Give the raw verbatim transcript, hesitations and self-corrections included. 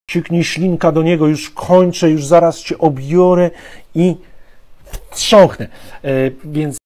Cieknie ślinka do niego, już kończę, już zaraz cię obiorę i wstrząknę. Więc